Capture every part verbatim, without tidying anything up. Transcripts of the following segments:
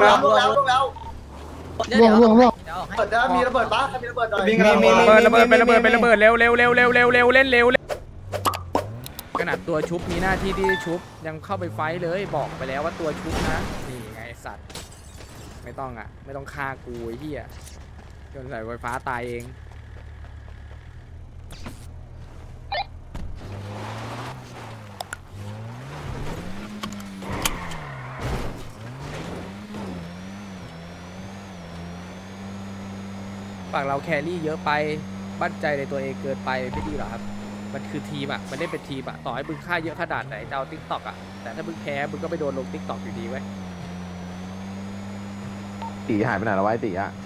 แล้วลงแล้วลงแล้วล่วงล่วงล่วงเปิดได้มีระเบิดปะมีระเบิดหน่อยมีมีระเบิดเป็นระเบิดเป็นระเบิดเร็วเร็วเร็วเร็วเร็วเร็วเล่นเร็วขนาดตัวชุบมีหน้าที่ที่ชุบยังเข้าไปไฟเลยบอกไปแล้วว่าตัวชุบนะนี่ไงสัตว์ไม่ต้องอ่ะไม่ต้องฆ่ากูไอ้เหี้ยจนสายไฟฟ้าตายเองฝั่งเราแครี่เยอะไปมั่นใจในตัวเองเกินไปไม่ดีหรอครับมันคือทีมอ่ะมันเล่นเป็นทีมอ่ะต่อให้มึงฆ่าเยอะขนาดไหนจะเอาติ๊กต็อกอ่ะแต่ถ้ามึงแพ้มึงก็ไปโดนลงติ๊กต็อกอยู่ดีไว้ตีหายไปไหนแล้วไว้ตีอะ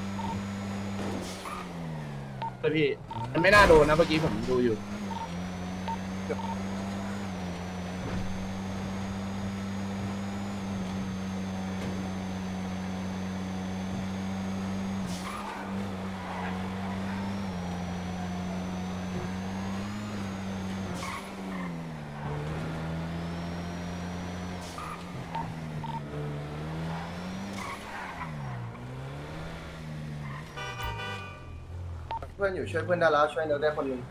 พี่มันไม่น่าโดนนะเมื่อกี้ผมดูอยู่เพื่อนอยู่ช่วยเพื่อนได้แล้วช่วยเนื้อได้คนหนึ่ง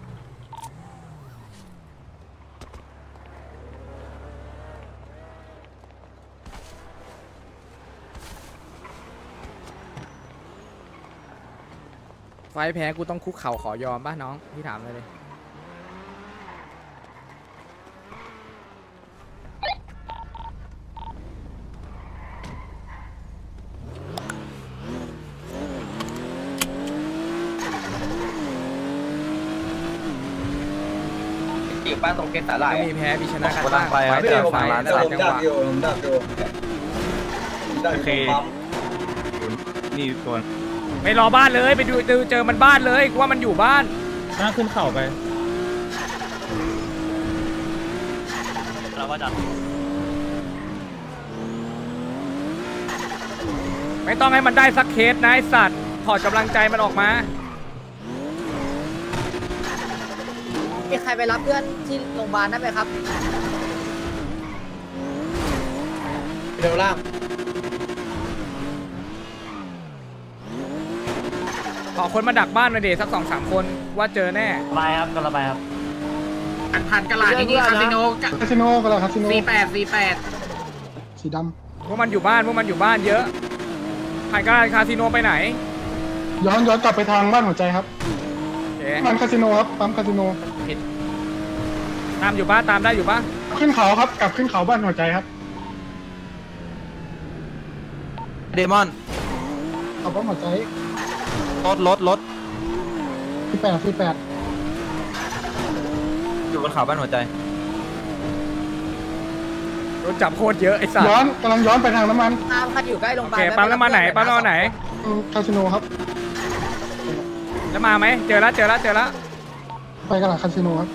ไฟแพ้กูต้องคุกเข่าขอยอมป่ะน้องพี่ถามเลยเลยป้าตรงเกตตาไหลมีแพ้มีชนะกันบ้างไฟแต่ไฟแต่จังหวะโอเคนี่ตัวไม่รอบ้านเลยไปดูเจอมันบ้านเลยว่ามันอยู่บ้านน่าขึ้นเข่าไปเราว่าจัดไม่ต้องให้มันได้สักเคสนะไอสัตว์ถอดกำลังใจมันออกมามีใครไปรับเพื่อนที่โรงพยาบาลได้ไหมครับเร็วล่างขอคนมาดักบ้านมาเดสักสองสามคนว่าเจอแน่ระบายครับก็ระบายครับอันพันกระลาที่นี่คาสิโนคาสิโนกันแล้วคาสิโนสี่แปดสี่แปดสีดำพวกมันอยู่บ้านพวกมันอยู่บ้านเยอะผ่านกระลาคาสิโนไปไหนย้อนย้อนกลับไปทางบ้านหัวใจครับปั๊มคาสิโนครับปั๊มคาสิโนตามอยู่บ้านตามได้อยู่ปะขึ้นเขาครับกลับขึ้นเขาบ้านหัวใจครับเดมอนเอาบ้านหัวใจรถรถรถที่แปดที่แปดอยู่บนเขาบ้านหัวใจรถจับโคตรเยอะไอ้สัสย้อนกำลังย้อนไปทางน้ำมันตามคันอยู่ใกล้โรงพยาบาลปั๊มน้ำมันไหนปั๊มน้ำมันไหนคาสิโนครับแล้วมาไหมเจอแล้วเจอแล้วเจอแล้วไปกันหลังคาสิโนครับ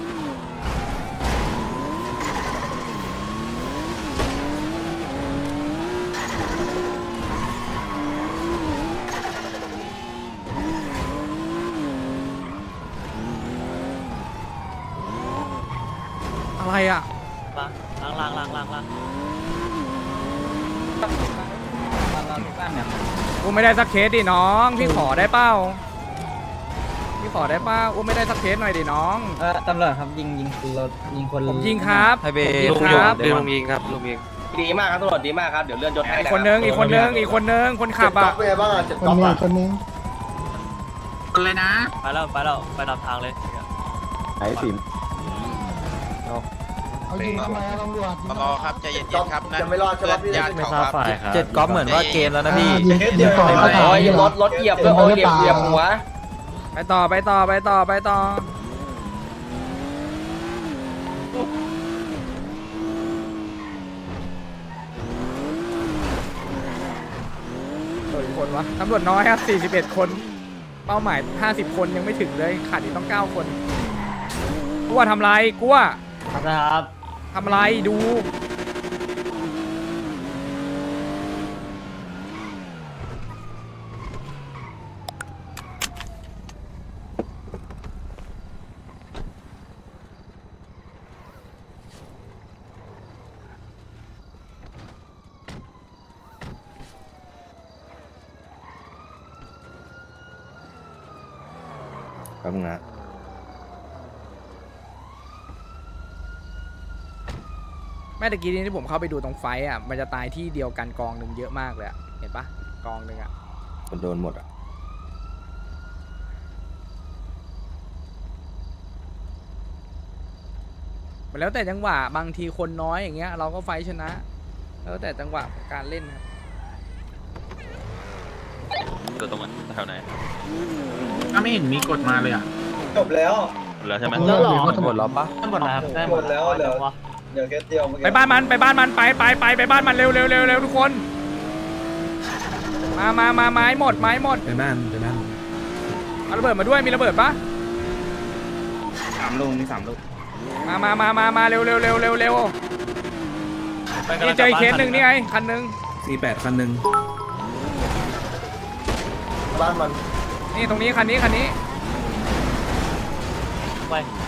อะไรอ่ะล่างล่างล่างล่างล่างกูไม่ได้สักเคสดิน้องพี่ขอได้เป้าพี่ขอได้เป้ากูไม่ได้สักเคสหน่อยดิน้องเออตำรวจครับยิงยิงรถยิงคนผมยิงครับไฮเบย์ลุงครับลุงยิงครับลุงยิงดีมากครับตำรวจดีมากครับเดี๋ยวเลื่อนยศให้อีกคนนึงอีกคนนึงอีกคนนึงคนขับอ่ะเป็นไงบ้างอ่ะเจ็ดก๊อกอ่ะคนนึงคนเลยนะไปแล้วไปแล้วไปดับทางเลยไอ้สิมเอายิงทำไมตำรวจรอครับใจเย็นๆครับนะจะไม่รอดใช่ไหมพี่ไม่ทราบฝ่ายครับเจ็ดก๊อฟเหมือนว่าเกมแล้วนะพี่เดี๋ยวก่อนโอ้ยรถรถเหยียบเลยโอ้ยเหยียบเหยียบหัวไปต่อไปต่อไปต่อไปต่อกี่คนวะตำรวจน้อยครับสี่สิบเอ็ดคนเป้าหมายห้าสิบคนยังไม่ถึงเลยขาดอีกต้องเก้าคนกูว่าทำไรกูว่าครับทำไรดูแป๊บนึงนะแม่ตะกี้นี้ที่ผมเข้าไปดูตรงไฟอ่ะมันจะตายที่เดียวกันกองหนึ่งเยอะมากเลยเห็นปะกองหนึ่งอ่ะมันโดนหมดอ่ะมันแล้วแต่จังหวะบางทีคนน้อยอย่างเงี้ยเราก็ไฟชนะแล้วแต่จังหวะการเล่นครับตัวตรงนั้นแถวไหนถ้าไม่เห็นมีกฎมาเลยอ่ะจบแล้วแล้วใช่ไหมหมดหมดแล้วปะหมดแล้วครับได้หมดแล้วเดี๋ยวเดี๋ยวแกเดียวไปบ้านมันไปบ้านมันไปไปไปไปบ้านมันเร็วเร็วเร็วเร็วทุกคนมามามาไม้หมดไม้หมดไปบ้านไปบ้านเอาระเบิดมาด้วยมีระเบิดปะสามลูกมีสามลูกมามามามามาเร็วเร็วเร็วเร็วเร็วนี่เจออีกเคสหนึ่งนี่ไงคันหนึ่งสี่แปดคันหนึ่งบ้านมันนี่ตรงนี้คันนี้คันนี้ไป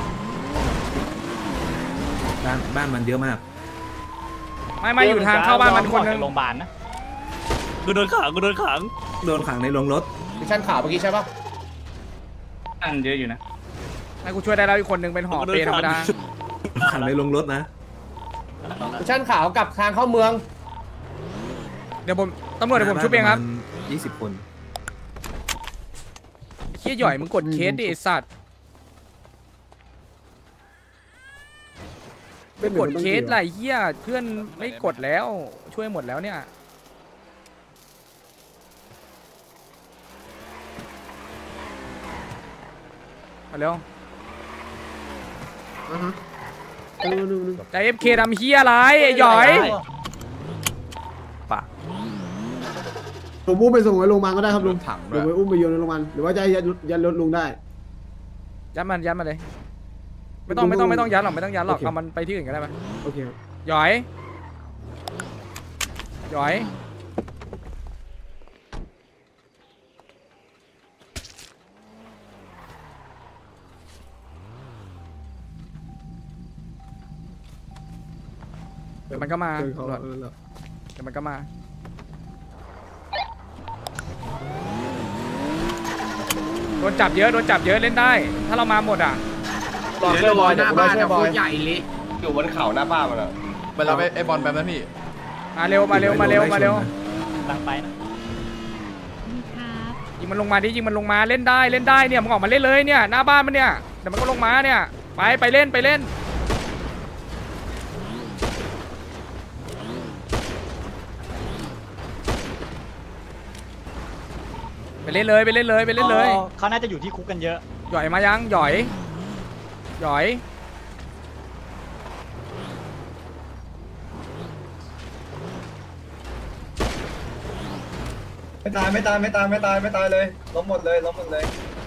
บ้านบ้านมันเยอะมากไม่ไม่อยู่ทางเข้าบ้านมันคนหนึ่งโรงพยาบาลนะกูโดนขังกูโดนขังโดนขังในโรงรถมิชชั่นข่าวเมื่อกี้ใช่ปะอันเยอะอยู่นะให้กูช่วยได้แล้วอีกคนหนึ่งเป็นหอเปรย์ธรรมดาขังในโรงรถนะมิชชั่นข่าวกับทางเข้าเมืองเดี๋ยวผมตำรวจเดี๋ยวผมชุบเองครับยี่สิบคนเฮียหย่อยมึงกดเคสดิไอ้สัตว์ไปกดเคสไรเฮียเพื่อนไม่กดแล้วช่วยหมดแล้วเนี่ยมาเร็วใจเอฟเคทำเฮียอะไรไอ้หย่อยผมอุ้มไปส่งไว้โรงพยาบาลก็ได้ครับลุงหรือไปอุ้มไปโยนในโรงพยาบาลหรือว่าจะยัดยัดรถลุงได้ยัดมันยัดมาเลยไม่ต้องไม่ต้องไม่ต้องยัดหรอกไม่ต้องยัดหรอกเอามันไปที่อื่นก็ได้ไหมโอเคหย่อยหย่อยเดี๋ยวมันก็มาเจอเขาตำรวจเออแล้วเดี๋ยวมันก็มาโดนจับเยอะโดนจับเยอะเล่นได้ถ้าเรามาหมดอ่ะบอลช่วยบอยหน้าบอบ้าลนช่วยบอยใหญ่เละอยู่บนเขาหน้าบ้านมันอ่ะไปรับไอ้บอลแป๊บนะพี่มาเร็วมาเร็วมาเร็วมาเร็วตั้งไปนะยิงมันลงมาดิยิงมันลงมาเล่นได้เล่นได้เนี่ยมึงออกมาเล่นเลยเนี่ยหน้าบ้านมันเนี่ยเดี๋ยวมันก็ลงมาเนี่ยไปไปเล่นไปเล่นไปเล่นเลยไปเล่นเลยไปเล่นเลยเขาน่าจะอยู่ที่คุกกันเยอะหย่อยมายังหย่อยหย่อยไม่ตายไม่ตายไม่ตายไม่ตายไม่ตายเลยล้มหมดเลยล้มหมดเลย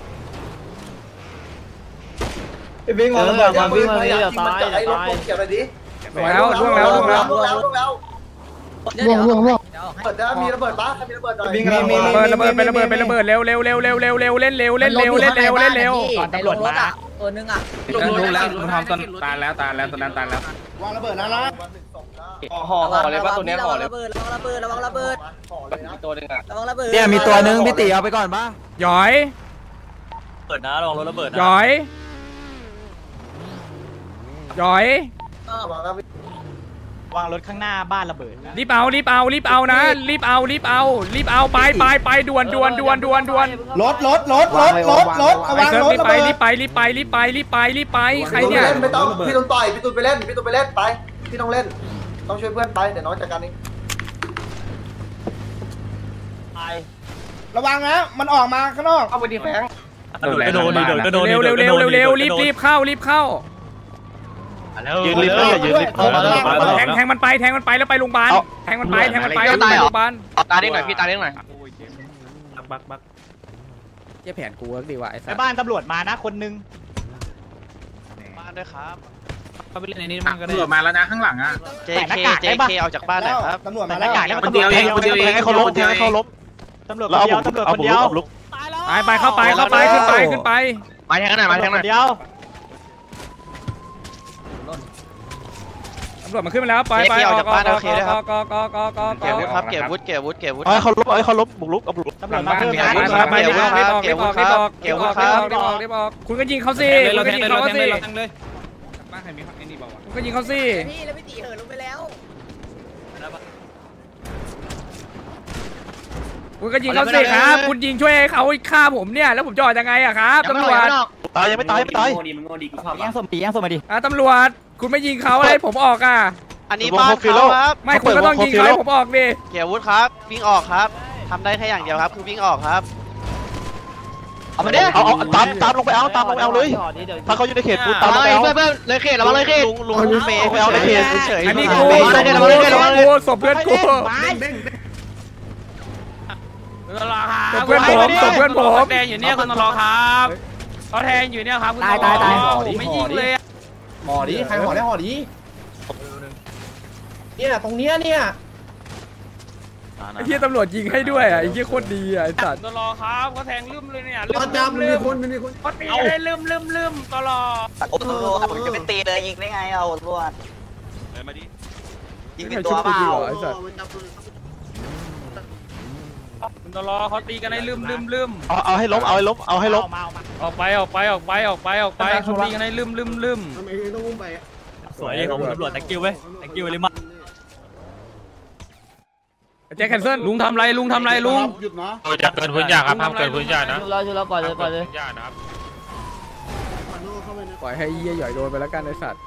ไอ้วิ่งออกระเบิดวิ่งมาเดี๋ยวตายเดี๋ยวตายเกี่ยวอะไรดิแล้วล่วงแล้วล่วงแล้วล่วงแล้วล่วงแล้วล่วงล่วงล่วงเปิดได้มีระเบิดปะมีระเบิดหน่อยมีมีระเบิดระเบิดเป็นระเบิดเป็นระเบิดเร็วเร็วเร็วเร็วเร็วเร็วเล่นเร็วเล่นเร็วเล่นเร็วเล่นเร็วในโรงรถอ่ะตัวนึงอ่ะรู้แล้วลุงทำตอนตายแล้วตายแล้วตอนนั้นตายแล้ววางระเบิดนะนะห่อห่อเลยว่าตัวนี้ห่อเลยระเบิดระวังระเบิดระวังระเบิดตัวนึงอ่ะระวังระเบิดเนี่ยมีตัวนึงพี่ตีเอาไปก่อนป่ะหย่อยเปิดนะลองรถระเบิดหย่อยหย่อยวางรถข้างหน้าบ้านระเบิดนะรีบเอารีบเอารีบเอานะรีบเอารีบเอารีบเอาไปไปไปด่วนด่วนด่วนด่วนด่วนรถรถรถรถรถรถไปเซิร์ฟรีบไปรีบไปรีบไปรีบไปรีบไปรีบไปใครเนี่ยไม่ต้องพี่ตุนต่อยพี่ตุนไปเล่นพี่ตุนไปเล่นไปพี่ต้องเล่นต้องช่วยเพื่อนไปเดี๋ยวน้องจัดการเองระวังนะมันออกมาข้างนอกเอาไปดีแฟงกระโดดดิกระโดดเร็วเร็วเร็วเร็วเร็วรีบรีบเข้ารีบเข้ายืนริบเลยยืนริบแทงแทงมันไปแทงมันไปแล้วไปโรงพยาบาลแทงมันไปแทงมันไปแล้วไปโรงพยาบาลตาเด้งหน่อยพี่ตาเด้งหน่อยบักบักเจ๊แผนกูก็ดีว่ะไอ้สัไปสบ้านตำรวจมานะคนนึงบ้านด้วยครับเขาไปเล่นในนี้มันก็ได้ตำรวจมาแล้วนะข้างหลังอ่ะเจเคเจเคเอาจากบ้านหน่อยครับตำรวจแต่มาหน้าแล้วกากแล้วคนเดียวเองคนเดียวเองให้เขาล้มให้เขาล้มตำรวจคนเดียวตำรวจคนเดียวไปไปเข้าไปเข้าไปขึ้นไปขึ้นไปมาแทงกันหน่อยมาแทงหน่อยเดียวตำรวจมาขึ้นมาแล้วไปไปออกออกออกออกออกออกออกออกเก็บวุฒิครับเก็บวุฒิเก็บวุฒิเก็บวุฒิเอ้ยเขาลบเอ้ยเขาลบบุกลุกเอาบุกลุกตำรวจมาเพิ่มไปไปไปรีบออกรีบออกรีบออกรีบออกรีบออกรีบออกรีบออกรีบออกคุณก็ยิงเขาสิคุณก็ยิงเขาสิบ้านใครมีไอ้นี่บอกว่าคุณก็ยิงเขาสิพี่แล้วพี่ตีเหินลงไปแล้วคุณก็ยิงเขาสิครับคุณยิงช่วยเขาฆ่าผมเนี่ยแล้วผมจะออกยังไงอะครับตำรวจตายยังไม่ตายไม่ตายย่างสมดีย่างสมมาดิอ่ะตำรวจคุณไม่ยิงเขาอะไรผมออกอ่ะอันนี้บ้านเขาครับไม่คุณก็ต้องยิงเขาให้ผมออกดิเก็บวุฒิครับวิ่งออกครับทำได้แค่อย่างเดียวครับคือวิ่งออกครับเอามาดิเอาเอาตามตามลงไปเอาตามลงไปเอาเลยถ้าเขาอยู่ในเขตปูตามลงไปเอาเพื่อนเพื่อนเลยเขตระวังเลยเขตลุงลุงลุงเฟย์ไปเอาในเขตเฉยอันนี้ๆกูเลยเขตระวังเลยเขตระวังเลยกูศพเพื่อนกูตลอครับศพเพื่อนผมศพเพื่อนผมแดงอยู่เนี่ยคุณตลอครับเขาแทงอยู่เนี่ยครับคุณตลอไม่ยิงเลยห่อดิใครห่อได้ห่อดิเนี่ยตรงเนี้ยเนี่ยไอ้เหี้ยตำรวจยิงให้ด้วยอ่ะไอ้เหี้ยโคตรดีอ่ะไอ้สัตว์ตลอครับเขาแทงลืมเลยเนี่ยรอจับมันมีคนมันมีคนเขาตีได้ลืมลืมลืมตลอโอ้โหผมจะไปตีเลยยิงได้ไงเอาตำรวจมาดิยิงเป็นตัวเปล่าไอ้สัตว์คุณตลอเขาตีกันได้ลืมลืมลืมเอาเอาให้ล้มเอาให้ล้มเอาให้ล้มออกไปออกไปออกไปออกไปออกไปเขาตีกันได้ลืมลืมลืมทำไมต้องอุ้มไปสวยของตำรวจ thank you เว้ย thank you เลยมาแจ็คแคนเซิลลุงทำไรลุงทำไรลุงหยุดนะจะเกินพื้นยาครับห้ามเกินพื้นยานะชุบแล้วชุบแล้วปล่อยเลยปล่อยเลยยานะครับปล่อยให้เหี้ยหย่อยโดนไปแล้วกันไอ้สัตว์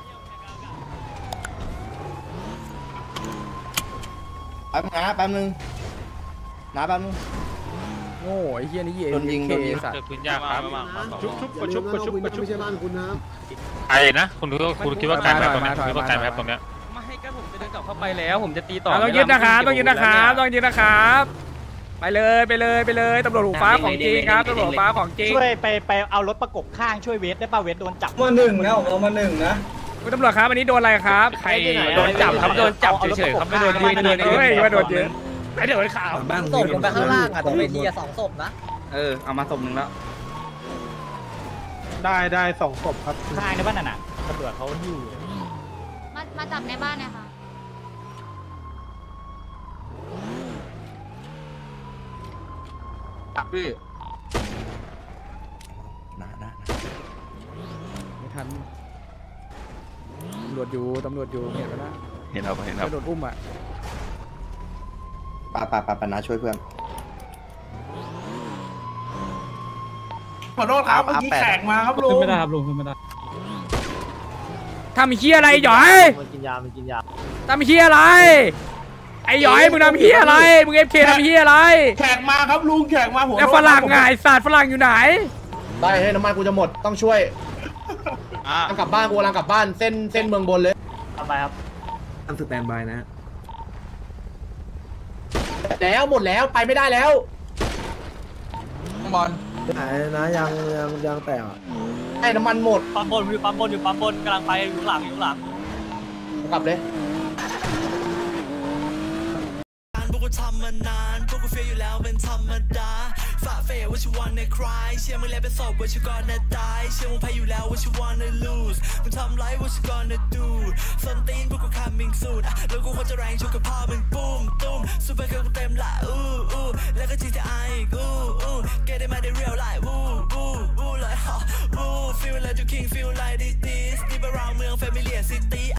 แป๊บนะแป๊บนึงนะแป๊บนึงโง่ไอ้เหี้ยนี่เหี้ยโดนยิงโดนยิงสัตว์เกินพื้นยาครับชุบชุบกระชุบกระชุบกระชุบไม่ใช่บ้านคุณนะไอ้นะคุณคุณคิดว่าไกลไหมตรงนี้คิดว่าไกลไหมตรงเนี้ยไม่ให้ก็ผมจะเดินกลับเข้าไปแล้วผมจะตีต่อต้องยึดนะครับต้องยึดนะครับต้องยึดนะครับไปเลยไปเลยไปเลยตำรวจหูฟ้าของจริงครับตำรวจหูฟ้าของจริงช่วยไปไปเอารถประกบข้างช่วยเวทได้ป่ะเวทโดนจับมาหนึ่งนะเอามาหนึ่งนะคุณตำรวจครับอันนี้โดนอะไรครับใครโดนจับครับโดนจับเฉยๆครับไม่โดนยิงไม่โดนยิงเฮ้ยว่าโดนเยอะไอ้เดี๋ยวข่าวศพลงไปข้างล่างอ่ะตรงเวทีอ่ะสองศพนะเออเอามาศพหนึ่งแล้วได้ได้สองศพครับข้างในบ้านน่ะตำรวจเขาหิ้วมามาจับในบ้านนะคะพี่นะนะไม่ทันตำรวจอยู่ตำรวจอยู่เห็นไหมล่ะเห็นครับเห็นครับโดนอุ้มอ่ะป่าป่าป่าป่านะช่วยเพื่อนขอโทษครับเมื่อกี้แขกมาครับลุงไม่ได้ครับลุงไม่ได้ทำเหี้ยอะไรหยอยมันกินยามันกินยาทำเหี้ยอะไรไอ้หยอยมึงทำเหี้ยอะไรมึงเอฟเคทำเหี้ยอะไรแขกมาครับลุงแขกมาหัวแล้วฝรั่งไงสัตว์ฝรั่งอยู่ไหนได้ให้น้ำมันกูจะหมดต้องช่วยกลับบ้านกูกำลังกลับบ้านเส้นเส้นเมืองบนเลยเอาไปครับทำสแตนบายนะแล้วหมดแล้วไปไม่ได้แล้วบอลไหนนะยังยังยังแตกอ่ะให้น้ำมันหมดปั๊มบนอยู่ปั๊มบนอยู่ปั๊มบนกำลังไปอยู่หลังอยู่หลังกลับเลยพวกกูทำมานานพวกกูเฟียอยู่แล้วเป็นธรรมดาฝ่าเฟยว่าชิวันในคลายเชื่อมึงแล้วเป็นศพว่าชิวันในตายเชื่อมึงแพ้อยู่แล้วว่าชิวันใน lose มึงทำไรว่าชิวันใน do ส้นตีนพวกกู coming soon แล้วกูควรจะแรงชุกกับพ่อมึงปุ้มตุ้มซูเปอร์เกิร์ลกูเต็มละอู้อู้แล้วก็ จี ที ไอ อีกอู้อู้ get it มาได้ real life วู้วู้วู้เลยฮะวู้ feel like you king feel like this this deep around เมือง familiar city